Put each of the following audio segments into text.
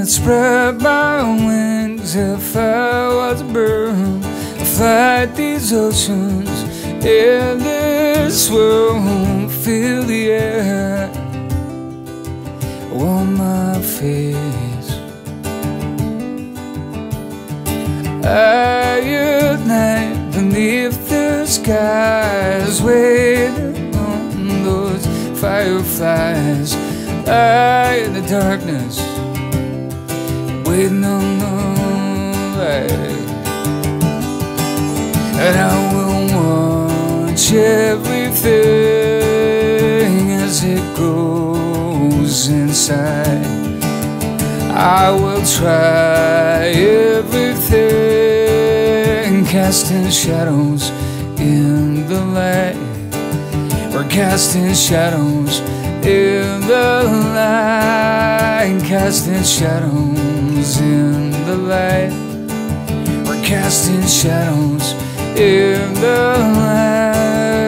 spread my wings if I was a bird. I'd fly these oceans in this world. Feel the air on my face. I unite beneath the skies, waiting on those fireflies. I in the darkness, waiting on the light. And I will watch everything as it goes inside. I will try everything, casting shadows in the light. We're casting shadows in the light, casting shadows in the light. We're casting shadows in the light.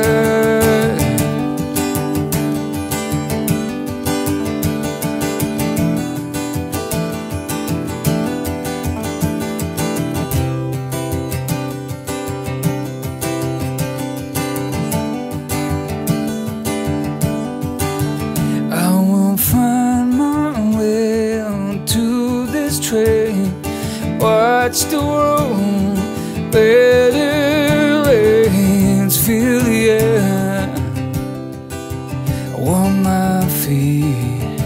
Watch the world let it rains. Feel the air on my feet.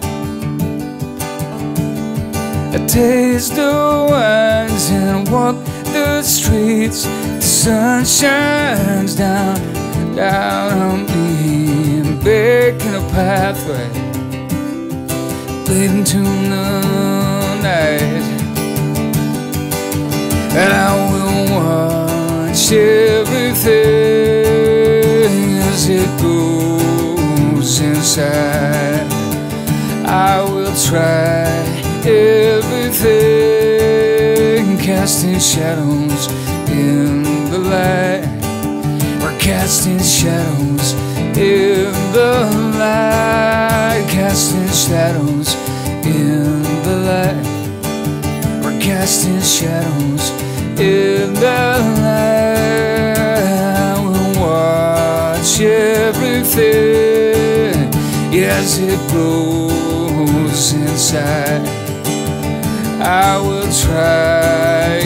I taste the wines and walk the streets. The sun shines down on me and baking a pathway leading to the night. And I will watch everything as it goes inside. I will try everything, casting shadows in the light. We're casting shadows in the light, casting shadows in the light. We're casting shadows in the light. I will watch everything as it goes inside. I will try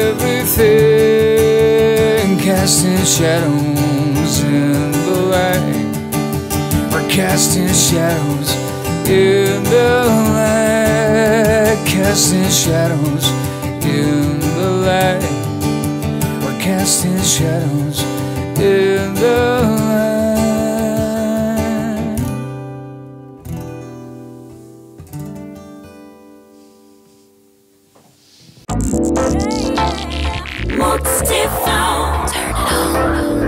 everything, casting shadows in the light. We're casting shadows in the light, casting shadows in the light. We're casting shadows in the light. Multi-phone, turn it on.